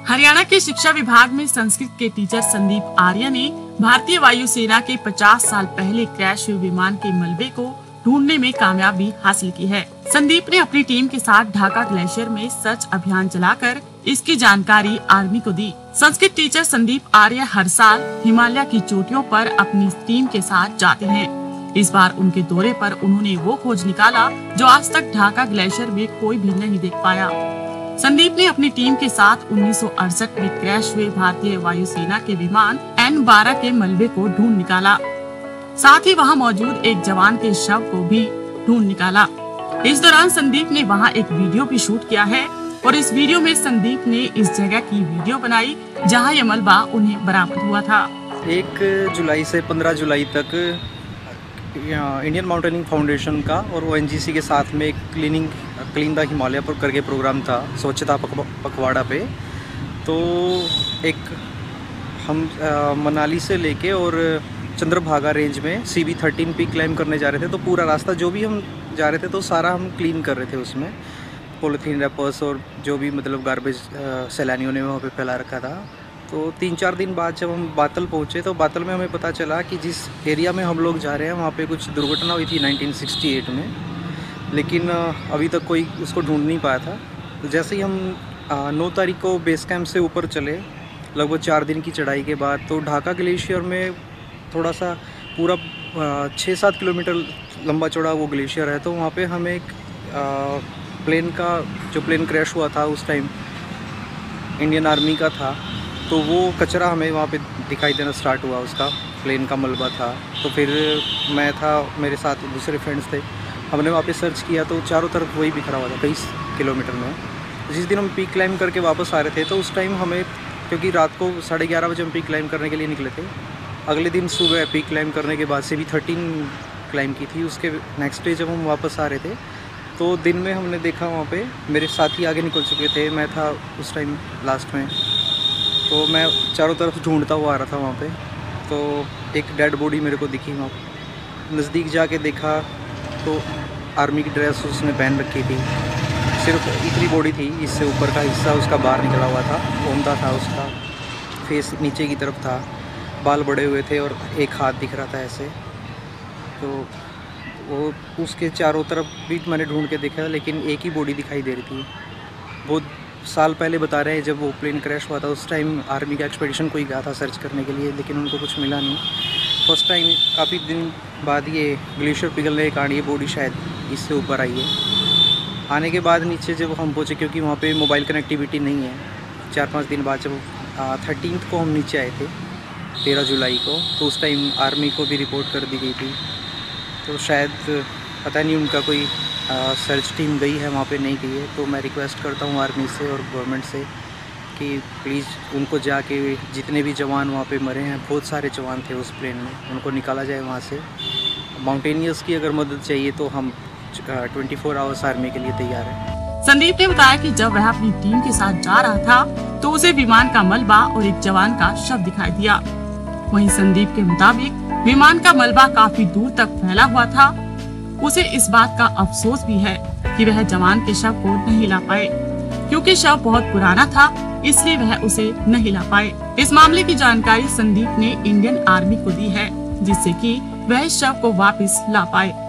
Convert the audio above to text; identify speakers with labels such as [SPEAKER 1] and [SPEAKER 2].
[SPEAKER 1] हरियाणा के शिक्षा विभाग में संस्कृत के टीचर संदीप आर्य ने भारतीय वायुसेना के 50 साल पहले क्रैश हुए विमान के मलबे को ढूंढने में कामयाबी हासिल की है। संदीप ने अपनी टीम के साथ ढाका ग्लेशियर में सर्च अभियान चलाकर इसकी जानकारी आर्मी को दी। संस्कृत टीचर संदीप आर्य हर साल हिमालय की चोटियों पर अपनी टीम के साथ जाते हैं। इस बार उनके दौरे पर उन्होंने वो खोज निकाला जो आज तक ढाका ग्लेशियर में कोई भी नहीं देख पाया। संदीप ने अपनी टीम के साथ 1968 में क्रैश हुए भारतीय वायुसेना के विमान N-12 के मलबे को ढूंढ निकाला। साथ ही वहां मौजूद एक जवान के शव को भी ढूंढ निकाला। इस दौरान संदीप ने वहां एक वीडियो भी शूट किया है और इस वीडियो में संदीप ने इस जगह की वीडियो बनाई जहां ये मलबा उन्हें बरामद हुआ था।
[SPEAKER 2] 1 जुलाई से 15 जुलाई तक इंडियन माउंटेनिंग फाउंडेशन का और ONGC के साथ में एक क्लीन द हिमालय पर करके प्रोग्राम था स्वच्छता पखवाड़ा पे। तो एक हम मनाली से लेके और चंद्रभागा रेंज में CB13 पीक क्लाइम करने जा रहे थे। तो पूरा रास्ता जो भी हम जा रहे थे तो सारा हम क्लीन कर रहे थे, उसमें पॉलीथीन रैपर्स और जो भी मतलब गार्बेज सैलानियों ने वहाँ पे फैला रखा था। तो 3-4 दिन बाद जब हम बातल पहुँचे तो बातल में हमें पता चला कि जिस एरिया में हम लोग जा रहे हैं वहाँ पे कुछ दुर्घटना हुई थी 1968 में, लेकिन अभी तक कोई उसको ढूंढ नहीं पाया था। तो जैसे ही हम 9 तारीख को बेस कैंप से ऊपर चले लगभग 4 दिन की चढ़ाई के बाद, तो ढाका ग्लेशियर में थोड़ा सा पूरा 6-7 किलोमीटर लंबा चौड़ा वो ग्लेशियर है। तो वहाँ पे हमें एक प्लेन क्रैश हुआ था उस टाइम इंडियन आर्मी का था, तो वो कचरा हमें वहाँ पे दिखाई देना स्टार्ट हुआ, उसका प्लेन का मलबा था। तो फिर मैं था, मेरे साथ दूसरे फ्रेंड्स थे, हमने वहाँ पे सर्च किया तो चारों तरफ वही बिखरा हुआ था कई किलोमीटर में। जिस दिन हम पीक क्लाइम करके वापस आ रहे थे तो उस टाइम हमें, क्योंकि रात को 11:30 बजे हम पीक क्लाइम करने के लिए निकले थे, अगले दिन सुबह पीक क्लाइम करने के बाद से भी 13 क्लाइम की थी। उसके नेक्स्ट डे जब हम वापस आ रहे थे तो दिन में हमने देखा वहाँ पे मेरे साथी आगे निकल चुके थे, मैं था उस टाइम लास्ट में। तो मैं चारों तरफ ढूंढता हुआ आ रहा था वहाँ पे, तो एक डेड बॉडी मेरे को दिखी वहाँ पे। नज़दीक जाके देखा तो आर्मी की ड्रेस उसने पहन रखी थी, सिर्फ इतनी बॉडी थी, इससे ऊपर का हिस्सा उसका बाहर निकला हुआ था, ओंधा था उसका, फेस नीचे की तरफ था, बाल बड़े हुए थे और एक हाथ दिख रहा था ऐसे। तो वो उसके चारों तरफ भी मैंने ढूंढ के देखा लेकिन एक ही बॉडी दिखाई दे रही थी। बहुत साल पहले बता रहे हैं जब वो प्लेन क्रैश हुआ था, उस टाइम आर्मी का एक्सपेडिशन कोई गया था सर्च करने के लिए, लेकिन उनको कुछ मिला नहीं। फर्स्ट टाइम काफ़ी दिन बाद ये ग्लेशियर पिघलने के कारण ये बॉडी शायद इससे ऊपर आई है। आने के बाद नीचे जब हम पहुँचे, क्योंकि वहाँ पे मोबाइल कनेक्टिविटी नहीं है, 4-5 दिन बाद जब 13 को हम नीचे आए थे 13 जुलाई को, तो उस टाइम आर्मी को भी रिपोर्ट कर दी गई थी। तो शायद पता नहीं उनका कोई सर्च टीम गई है वहाँ पे, नहीं गई है। तो मैं रिक्वेस्ट करता हूँ आर्मी से और गवर्नमेंट से कि प्लीज़ उनको जाके, जितने भी जवान वहाँ पे मरे हैं, बहुत सारे जवान थे उस प्लेन में, उनको निकाला जाए वहाँ से। माउंटेनियर्स की अगर मदद चाहिए तो हम 24 आवर्स आर्मी के लिए तैयार हैं।
[SPEAKER 1] संदीप ने बताया कि जब वह अपनी टीम के साथ जा रहा था तो उसे विमान का मलबा और एक जवान का शव दिखाई दिया। वहीं संदीप के मुताबिक विमान का मलबा काफी दूर तक फैला हुआ था। उसे इस बात का अफसोस भी है कि वह जवान के शव को नहीं ला पाए, क्योंकि शव बहुत पुराना था, इसलिए वह उसे नहीं ला पाए। इस मामले की जानकारी संदीप ने इंडियन आर्मी को दी है, जिससे कि वह शव को वापस ला पाए।